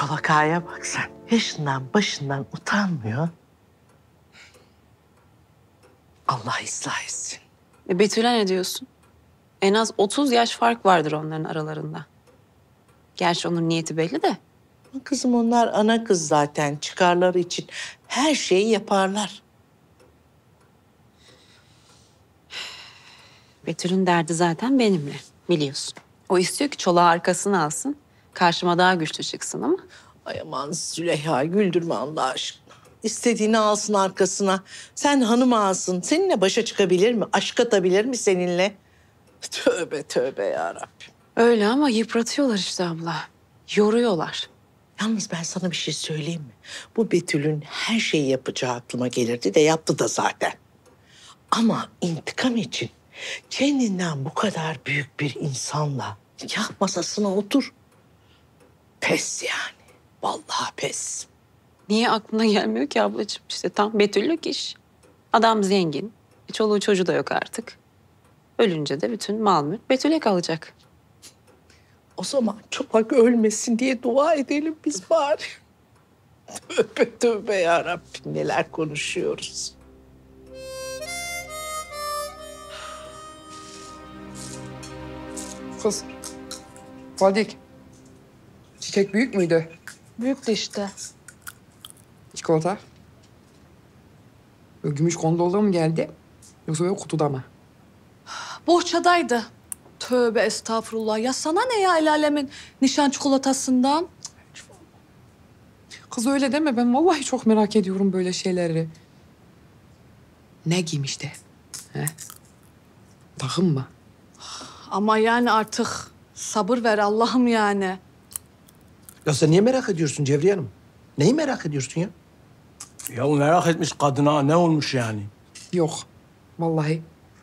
Çolak ağaya bak sen. Yaşından başından utanmıyor. Allah ıslah etsin. Betül'e ne diyorsun? En az 30 yaş fark vardır onların aralarında. Gerçi onun niyeti belli de. Kızım onlar ana kız zaten. Çıkarları için her şeyi yaparlar. Betül'ün derdi zaten benimle, biliyorsun. O istiyor ki çolağı arkasına alsın, karşıma daha güçlü çıksın ama... Ay aman Züleyha güldürme Allah aşkına. İstediğini alsın arkasına. Sen hanım ağasın. Seninle başa çıkabilir mi? Aşk atabilir mi seninle? Tövbe tövbe yarabbim. Öyle ama yıpratıyorlar işte abla. Yoruyorlar. Yalnız ben sana bir şey söyleyeyim mi? Bu Betül'ün her şeyi yapacağı aklıma gelirdi de yaptı da zaten. Ama intikam için kendinden bu kadar büyük bir insanla nikah masasına otur. Pes yani. Vallahi pes. Niye aklına gelmiyor ki ablacığım? İşte tam Betül'lük iş. Adam zengin. Çoluğu çocuğu da yok artık. Ölünce de bütün mal mülk Betül'e kalacak. O zaman Çolak ölmesin diye dua edelim biz bari. Tövbe tövbe yarabbim neler konuşuyoruz. Kız. Fadik. Çiçek büyük müydü? Büyük de işte. Çikolata. Böyle gümüş kondolda mı geldi? Yoksa böyle kutuda mı? Bohçadaydı. Tövbe estağfurullah. Ya sana ne ya el alemin nişan çikolatasından? Kız öyle deme. Ben vallahi çok merak ediyorum böyle şeyleri. Ne giymişti? He? Takım mı? Ama yani artık sabır ver Allah'ım yani. Ya sen niye merak ediyorsun Cevriye Hanım? Neyi merak ediyorsun ya? Ya merak etmiş kadına ne olmuş yani? Yok. Vallahi.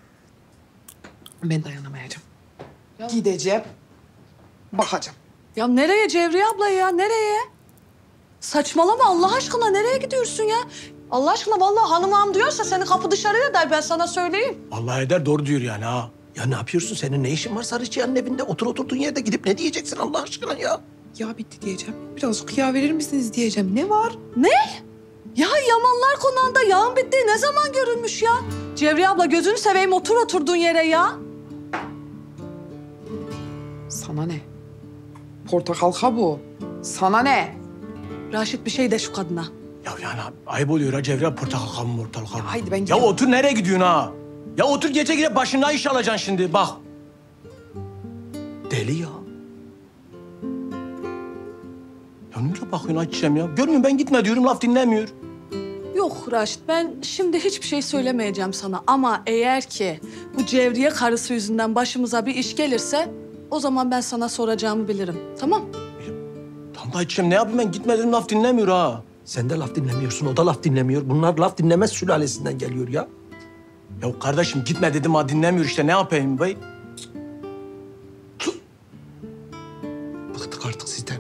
Ben dayanamayacağım. Gideceğim. Bakacağım. Ya nereye Cevriye abla ya nereye? Saçmalama Allah aşkına nereye gidiyorsun ya? Allah aşkına vallahi hanım ağam diyorsa seni kapı dışarı eder ben sana söyleyeyim. Allah eder doğru diyor yani ha. Ya ne yapıyorsun? Senin ne işin var Sarıçıyan'ın evinde? Oturduğun yerde gidip ne diyeceksin Allah aşkına ya? Ya bitti diyeceğim. Birazcık yağ verir misiniz diyeceğim. Ne var? Ne? Ya Yamanlar konağında yağın bittiği ne zaman görülmüş ya? Cevriye abla gözünü seveyim otur oturduğun yere ya. Sana ne? Portakal kabuğu. Sana ne? Raşit bir şey de şu kadına. Ya yani ayıp oluyor ha Cevriye portakal kabuğu. Haydi ben Ya gidiyorum. otur nereye gidiyorsun ha? Ya otur gece gire başına iş alacaksın şimdi bak. Deli ya. Ya nereye bakıyorsun Ayçiçeğim ya? Görmüyor ben gitme diyorum laf dinlemiyor. Yok Raşit ben şimdi hiçbir şey söylemeyeceğim sana ama eğer ki bu Cevriye karısı yüzünden başımıza bir iş gelirse o zaman ben sana soracağımı bilirim. Tamam? Tamam da Ayçiçeğim ne yapayım ben gitme dedim laf dinlemiyor ha. Sen de laf dinlemiyorsun, o da laf dinlemiyor. Bunlar laf dinlemez sülalesinden geliyor ya. Ya kardeşim gitme dedim ha dinlemiyor işte ne yapayım bey? Bıktık artık sizden.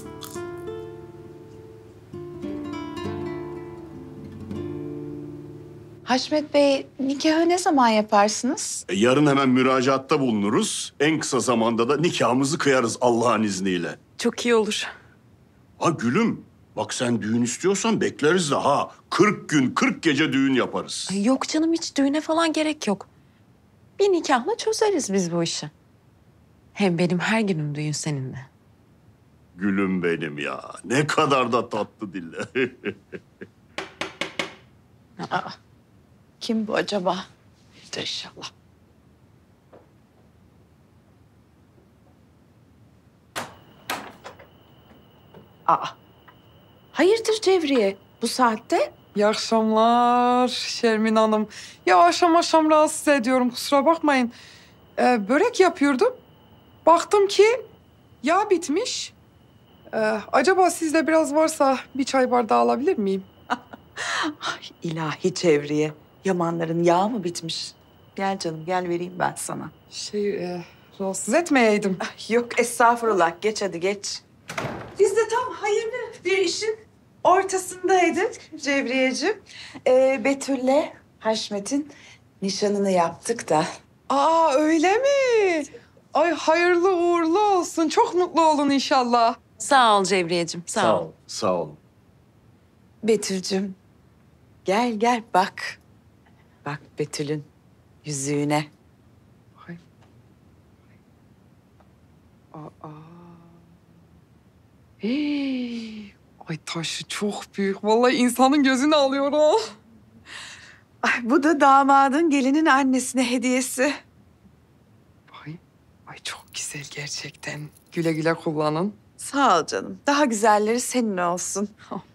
Haşmet Bey, nikahı ne zaman yaparsınız? Yarın hemen müracaatta bulunuruz. En kısa zamanda da nikahımızı kıyarız Allah'ın izniyle. Çok iyi olur. Ha gülüm, bak sen düğün istiyorsan bekleriz de ha. 40 gün, 40 gece düğün yaparız. Ay yok canım hiç düğüne falan gerek yok. Bir nikahla çözeriz biz bu işi. Hem benim her günüm düğün seninle. Gülüm benim ya. Ne kadar da tatlı dille. Kim bu acaba? İnşallah. Hayırdır Cevriye? Bu saatte? İyi akşamlar Şermin Hanım. Ya akşam rahatsız ediyorum kusura bakmayın. Börek yapıyordum. Baktım ki yağ bitmiş. Acaba sizde biraz varsa bir çay bardağı alabilir miyim? Ay ilahi Cevriye. Yamanların yağı mı bitmiş? Gel canım gel vereyim ben sana. Rahatsız etmeyeydim. Yok estağfurullah geç hadi geç. Biz de tam hayırlı bir işin ortasındaydık Cevriyeciğim. Betül'le Haşmet'in nişanını yaptık da. Aa öyle mi? Ay hayırlı uğurlu olsun. Çok mutlu olun inşallah. Sağ ol Cevriyeciğim, sağ ol. Sağ ol. Betül'cüm gel gel bak. Bak Betül'ün yüzüğüne. Ay. Aa. Hey. Ay taşı çok büyük. Vallahi insanın gözünü alıyor o. Ay, bu da damadın gelinin annesine hediyesi. Ay çok güzel gerçekten. Güle güle kullanın. Sağ ol canım. Daha güzelleri senin olsun.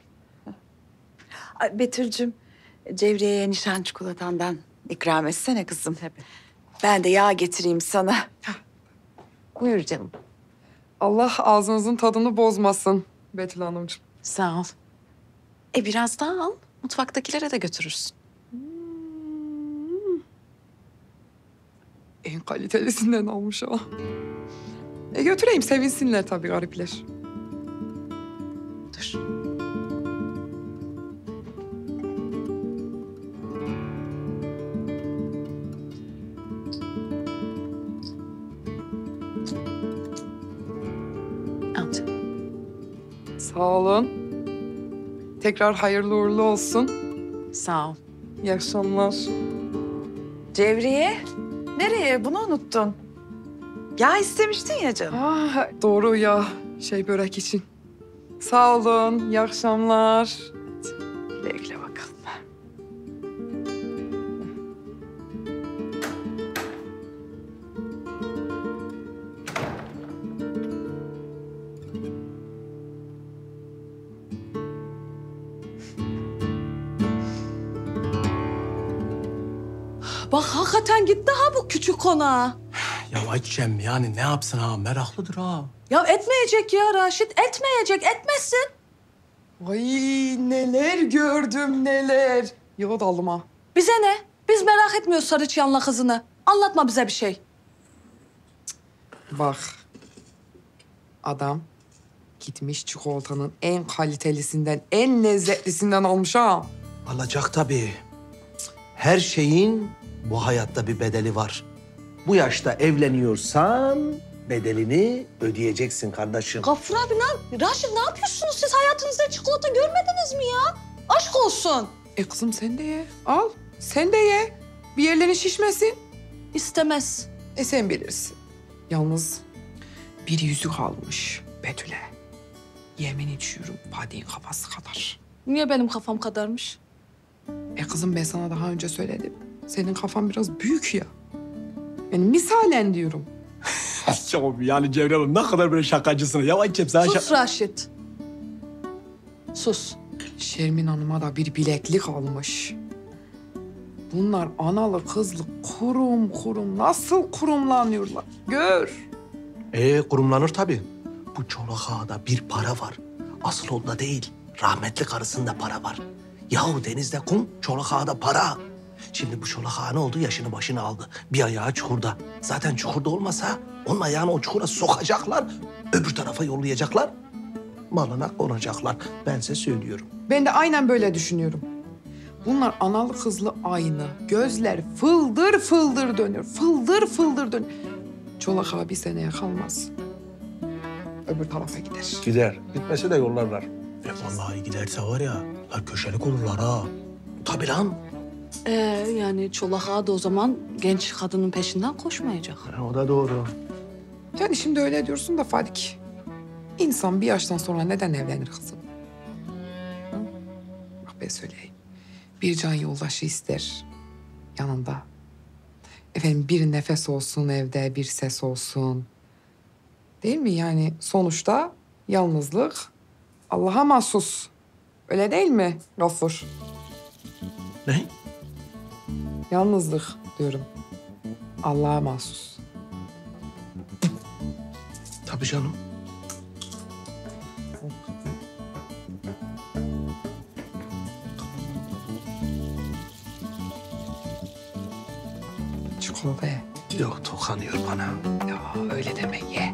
Ay, Betül'cüm Cevriye'ye nişan çikolatandan ikram etsene kızım. Tabii. Ben de yağ getireyim sana. Buyur canım. Allah ağzınızın tadını bozmasın Betül Hanımcığım. Sağ ol. Biraz daha al. Mutfaktakilere de götürürsün. En kalitelisinden almış o. Götüreyim sevinsinler tabii garipler. Dur. Al canım. Sağ olun. Tekrar hayırlı uğurlu olsun. Sağ ol. İyi akşamlar. Cevriye nereye? Bunu unuttun. Yağ istemiştin ya canım. Doğru ya. Börek için. Sağ olun. İyi akşamlar. Güle güle bakalım. Bak hakikaten gitti ha bu küçük konağa. Ya Ayçem yani ne yapsın ha? Meraklıdır ha. Ya etmeyecek ya Raşit, etmeyecek, etmesin. Ay neler gördüm neler. Yola daldım ha. Bize ne? Biz merak etmiyoruz Sarıçıyan'la kızını. Anlatma bize bir şey. Bak. Adam gitmiş çikolatanın en kalitelisinden, en lezzetlisinden almış ha. Alacak tabii. Her şeyin bu hayatta bir bedeli var. Bu yaşta evleniyorsan bedelini ödeyeceksin kardeşim. Gafur abi Raşit ne yapıyorsunuz siz? Hayatınızda çikolata görmediniz mi ya? Aşk olsun. Kızım sen de ye. Al. Sen de ye. Bir yerlerin şişmesin. İstemez. Sen bilirsin. Yalnız bir yüzük almış Betül'e. Yemin içiyorum Fadi'nin kafası kadar. Niye benim kafam kadarmış? Kızım ben sana daha önce söyledim. Senin kafan biraz büyük ya. Yani misalen diyorum. Yani Cevriye Hanım ne kadar böyle şakacısın. Ya Ayçem sana Sus Raşit. Sus. Şermin Hanım'a da bir bileklik almış. Bunlar analı kızlı kurum kurum nasıl kurumlanıyorlar. Gör. Kurumlanır tabii. Bu Çolak Ağa'da bir para var. Asıl onda değil, rahmetli karısında para var. Yahu denizde kum, Çolak Ağa'da para. Şimdi bu Çolak Ağa ne oldu? Yaşını başını aldı. Bir ayağı çukurda. Zaten çukurda olmasa onun ayağını o çukura sokacaklar. Öbür tarafa yollayacaklar. Malına konacaklar. Ben size söylüyorum. Ben de aynen böyle düşünüyorum. Bunlar analı kızlı aynı. Gözler fıldır fıldır dönüyor. Fıldır fıldır dönüyor. Çolak Ağa bir seneye kalmaz. Öbür tarafa gider. Gider. Gitmese de yollarlar. Vallahi giderse var ya, köşelik olurlar ha. Tabii lan. Yani Çolak Ağa da o zaman genç kadının peşinden koşmayacak. O da doğru. Yani şimdi öyle diyorsun da Fadik. İnsan bir yaştan sonra neden evlenir kızım? Hı? Bak ben söyleyeyim. Bir can yoldaşı ister yanında. Efendim bir nefes olsun evde, bir ses olsun. Değil mi? Yani sonuçta yalnızlık Allah'a mahsus. Öyle değil mi Gafur? Ne? Yalnızlık diyorum. Allah'a mahsus. Tabii canım. Çikolata ye. Yok, tokanıyor bana. Ya öyle deme ye.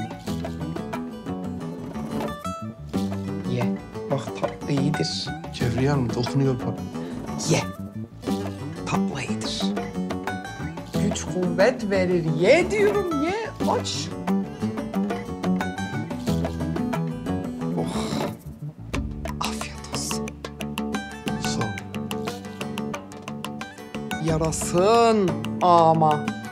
Ye. Bak tatlı iyidir. Cevriye Hanım dokunuyor bana. Ye. Tatlı iyidir. Güç kuvvet verir. Ye diyorum ye. Aç. Yarasın ama.